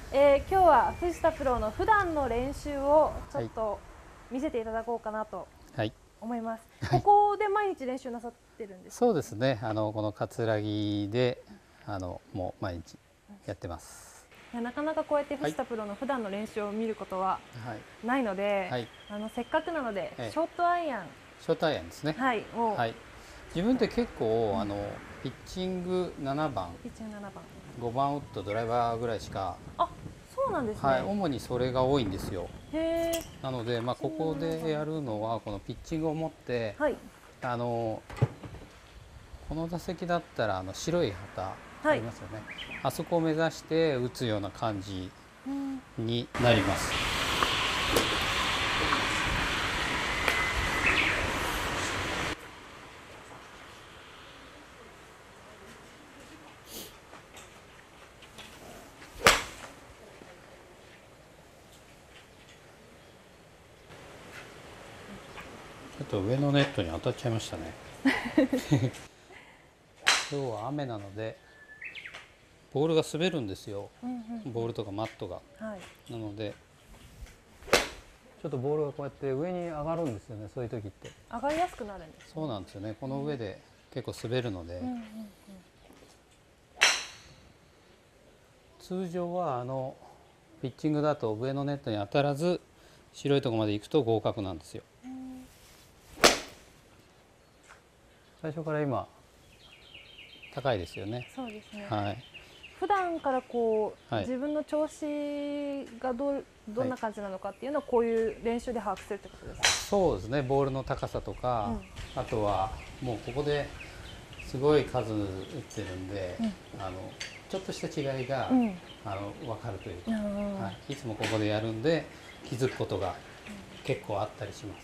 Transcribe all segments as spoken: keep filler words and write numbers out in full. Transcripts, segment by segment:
えー、今日は藤田プロの普段の練習をちょっと見せていただこうかなと思います。はい、ここで毎日練習なさってるんですか？ そうですね。あのこの葛城であのもう毎日やってます。 いや、なかなかこうやって藤田プロの普段の練習を見ることはないので、はい、あのせっかくなので、ええ、ショートアイアン、 ショートアイアンですね。 はい、を、 はい、自分って結構、うん、あのピッチングななばん、 ピッチングななばん、 ごばんウッド、ドライバーぐらいしか。 あ、そうなんですね。 はい、主にそれが多いんですよ。 へー。 なので、まあ、ここでやるのはこのピッチングを持って、はい、あのこの打席だったらあの白い旗ありますよね、はい、あそこを目指して打つような感じになります。ちょっと上のネットに当たっちゃいましたね。今日は雨なのでボールが滑るんですよ、ボールとかマットが、はい、なのでちょっとボールがこうやって上に上がるんですよね。そういう時って上がりやすくなるんです、ね、 そうなんですよね。この上で結構滑るので、うんうんうん、通常はあのピッチングだと上のネットに当たらず白いところまで行くと合格なんですよ。最初から今高いですよね。 そうですね。 はい。 普段からこう、はい、自分の調子がどどんな感じなのかっていうのをこういう練習で把握するってことですか？ そうですね。ボールの高さとか、うん、あとはもうここですごい数打ってるんで、うん、あのちょっとした違いが、うん、あの分かるというか、はい、いつもここでやるんで気づくことが結構あったりします。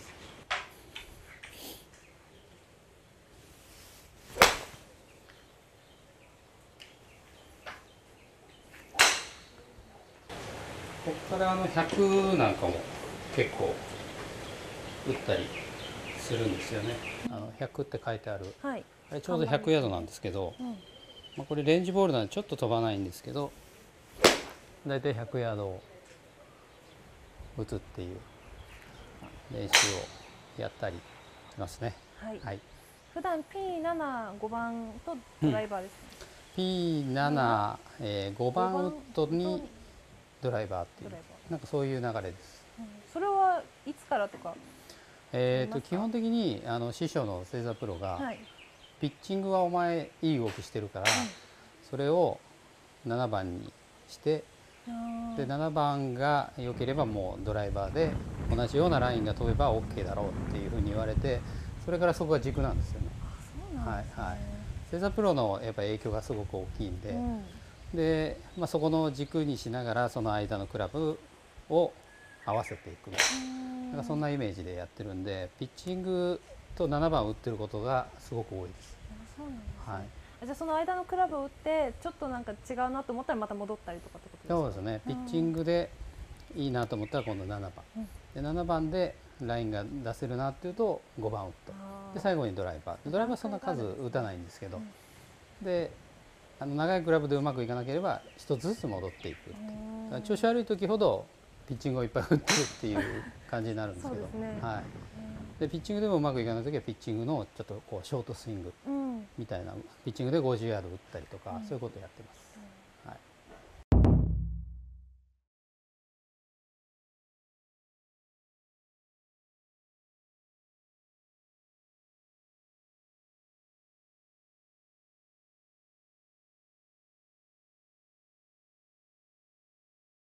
ここからあのひゃくなんかも結構打ったりするんですよね。あのひゃくって書いてある、はい、あれちょうどひゃくヤードなんですけど、うん、まあこれレンジボールなんでちょっと飛ばないんですけど、だいたいひゃくヤードを打つっていう練習をやったりしますね。 はい。はい、普段 ピーなな、ごばんとドライバーですね。 うん、ピーなな、えー、ごばんウッドにドライバーっていう、なんかそういう流れです。 うん、それはいつからとか？ えーと基本的にあの師匠の星座プロが、はい、ピッチングはお前いい動きしてるから、うん、それをななばんにして、でななばんが良ければもうドライバーで同じようなラインが飛べば OK だろうっていうふうに言われて、それからそこが軸なんですよね。はいはい。星座プロのやっぱ影響がすごく大きいんで、うん、で、まあ、そこの軸にしながらその間のクラブを合わせていく、なんかそんなイメージでやってるんで、ピッチングとななばん打ってることがすごく多いです。 そうなんですね。はい、じゃあその間のクラブを打ってちょっとなんか違うなと思ったらまた戻ったりとかってことですか？ そうですね。ピッチングでいいなと思ったら今度ななばん、うん、でななばんでラインが出せるなっていうとごばんウッドで、最後にドライバー。ドライバーそんな数打たないんですけど、うん、であの長いクラブでうまくいかなければ一つずつ戻っていくっていう。調子悪い時ほどピッチングをいっぱい打ってるっていう感じになるんですけど、ね、はい、でピッチングでもうまくいかない時はピッチングのちょっとこうショートスイングみたいな、うん、ピッチングでごじゅうヤード打ったりとか、うん、そういうことをやってます。うん、はい、